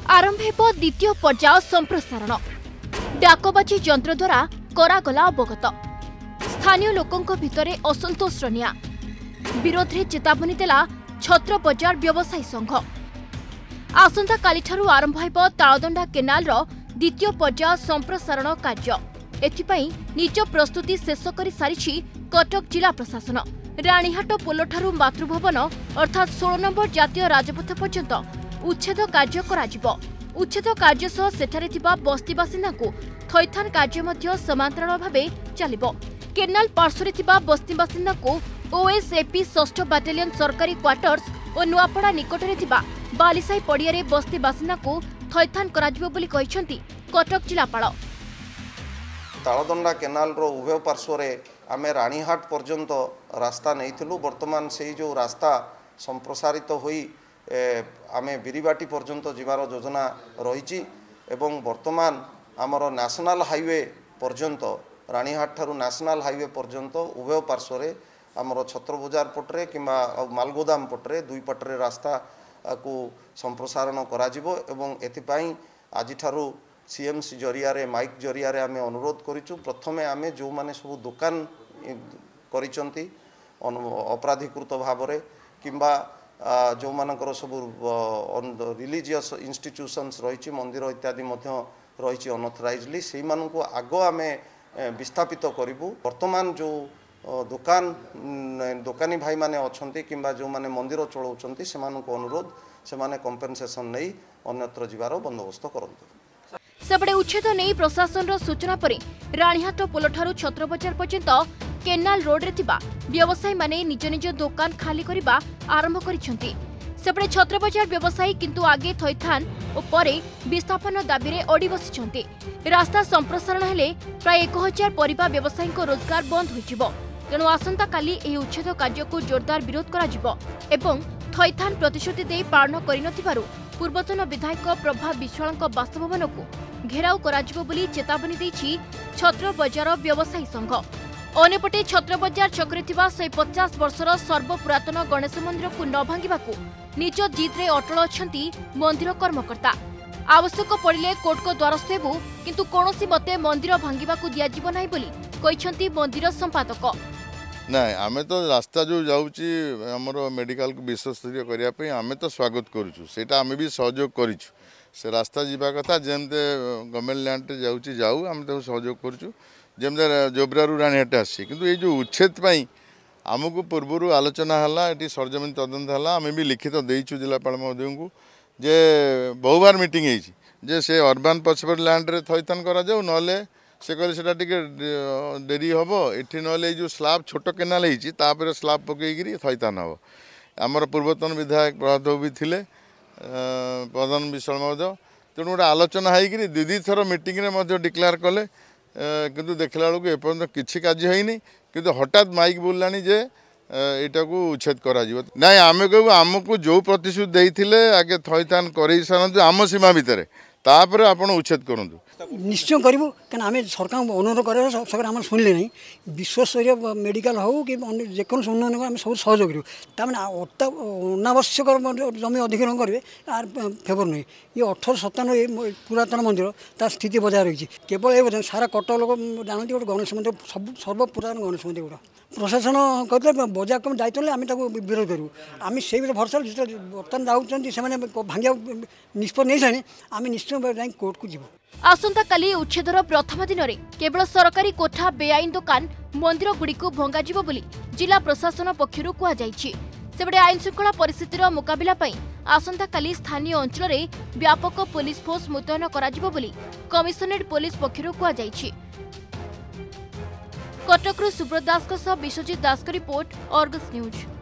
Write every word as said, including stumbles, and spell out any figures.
आरंभ हो द्वितीय पर्याय संप्रसारण डाकबाजी यंत्र द्वारा करागला अवगत स्थानीय लोकों भितरे असंतोष निया विरोध में चेतावनी देला छत्र बजार व्यवसायी संघ। आसंता काली ठारू आरंभ हो तालदंडा केनाल रो द्वितीय पर्याय संप्रसारण कार्य। एथिपाई निज प्रस्तुति शेष कर सारी कटक जिला प्रशासन। राणीहाट पोल ठारू मातृभवन अर्थात सोलह नंबर जातीय राजपथ पर्यंत उच्छेद कार्य कराजिबो। उच्छेद कार्य सह सेठारे थिबा बस्ती बासिंदा को थैथान कार्य मध्य समांतराल भावे चलिबो। केनाल पार्श्वरे थिबा बस्ती बासिंदा को ओएसएपी षष्ठ बाटालियन सरकारी क्वार्टर्स और नुआपड़ा निकटरे थिबा बालिसाई पड़ियारे बस्ती बासिंदा को थैथान कराजिबो बोली कहिसंती कटक जिलापाल। तालदंडा केनाल रो उभय पार्श्वरे आमे राणीहाट पर्यंत रास्ता नैथिलु। वर्तमान से जो रास्ता संप्रसारित होई आमे बिरीबाटी पर्यंत जीवार योजना रही एवं वर्तमान आमर नेशनल हाईवे पर्यंत राणीहाट ठारू नेशनल हाईवे पर्यंत उभय पार्श्वरे आमर छत्र बजार पटरे किंबा मालगोदाम पटरे दुई पटरे रास्ता को संप्रसारण कराजिबो एवं एथिपाई आज ठारू सीएमसी जरिया रे माइक जरिया रे आमे अनुरोध करिचु। प्रथमे आमे जो माने सब दुकान करिसंती अपराधीकृत भावरे किंबा जो मानकर सब रिलीजियस इंस्टीट्यूशंस रही मंदिर इत्यादि मध्य रही अनऑथराइजली से मानू आग आम विस्थापित करूँ। वर्तमान जो दुकान दुकानी भाई माने अच्छी किंबा जो माने मंदिर चलाउछंती से अनुरोध से माने कंपेनसेशन नहीं अन्यत्र जीवार बंदोबस्त करंतु। सेपटे उच्छेद नहीं प्रशासन सूचना पर राणीहाट पोल ठारू छत्र बजार पर्यंत केनाल रोड रे थिबा व्यवसायी माने निज निज दुकान खाली करिबा आरंभ करिसेंती। सेपटे छत्र बजार व्यवसायी किंतु आगे थैथान और परे विस्थापन दाबी रे अड़ी बसिसेंती। रास्ता संप्रसारण हेले प्राय एक हजार परिबा व्यवसायी को रोजगार बंद होइजिबो। तेणु आसंता काली एही उच्छेद कार्य को जोरदार विरोध कराजिबो एवं थैथान प्रतिश्रुति दे पालन करिनथिबारु पूर्वतन विधायक प्रभा विश्वालଙ୍କ बासभवन को घेराव कराजिबो बोली चेतावनी देछि छत्र बजार व्यवसायी संघ। अन्यपटे छत्र बजार छकरे थिबा एक सौ पचास वर्षर सर्वपुरातन गणेश मंदिर को न भांगिबाकू निज जिद्रे अटल अछंती मंदिर कर्मकर्ता। आवश्यक पड़िले कोर्ट को द्वारस्थ हेबु किंतु कोनोसी मते मंदिर भांगिबाकू दियाजिबो नाही बोली कहिसंती मंदिर संपादक। ना आमे तो रास्ता जो जाऊँगी आमर मेडिकल को विश्वस्तरीय करने आमे तो स्वागत करूँ सेटा आमे भी सहयोग करूँ से रास्ता जीवा कथा जमते गवर्नमेंट लैंड जाऊँगी जाऊ आम तो सहयोग करूँ जमते जोब्रारू राणीहाट आसी किंतु ये जो उच्छेद पाई आमको पूर्वर आलोचना है ये सरजमीन तदंत है आम भी लिखित देचु जिलापाल महोदय को जे बहु बार मीटिंग होती जे से अर्बान पछपर लैंड रे थैथान करा जाऊ नले से कहले सेटा टिके डेरी हम ये ना जो स्लाब छोट केनाल होपर स्लाब पकईकि थैथान हम। आमर पूर्वतन विधायक प्रभात बाबू भी थे प्रधान विश्वाल महोदय तेणु गोटे आलोचना होगी दुई दुई थर मीटिंग डिक्लेयर कले किंतु देखला बेलू एपर्तंत किसी कार्य होनी किंतु हठात माइक बोलला जे एटा को उच्छेद करा ना आम कहूँ आमको जो प्रतिश्रुति देते आगे थैथान कर सारूँ आम सीमा भितर तापर आपण उच्छेद करूँ निश्चय करूँ क्या आम सरकार अनुरोध कर सरकार आम शुणिले ना विश्वस्तरीय मेडिकल हो कि जेकोसी उन्नयन आम सब सहयोग करूँ तमें अनावश्यक जमी अधिग्रहण करेंगे आर फेवर नुहे ये अठर सतानवे पुरातन मंदिर तार स्थिति बजाय रही केवल ये सारा कटक लोक जानते गोटे गणेश मंदिर सब सर्वपुरातन गणेश मंदिर गुड़ा प्रशासन कहते बजार कम दायित्व आम विरोध करूँ आम से भरसा बर्तमान जाऊँच से भांगा निष्पत्ति नहीं सारे आम निश्चय जा कोर्ट को जीव। आसंता काली उच्छेदर प्रथम दिन में केवल सरकारी कोठा बेआईन दुकान मंदिर गुड़िक भंगाजिबो बोली जिला प्रशासन पक्षरु कुआ जायछि। सेबडे आईन श्रृंखला परिस्थितिर मुकाबिला पई आसंता काली स्थानीय अंचल रे व्यापक पुलिस फोर्स मुतयन कराजिबो बोली कमिशनरेट पुलिस पक्षरु कुआ जायछि। कटकरु सुब्रत दासक सह विश्वजीत दासक रिपोर्ट अर्गस न्यूज।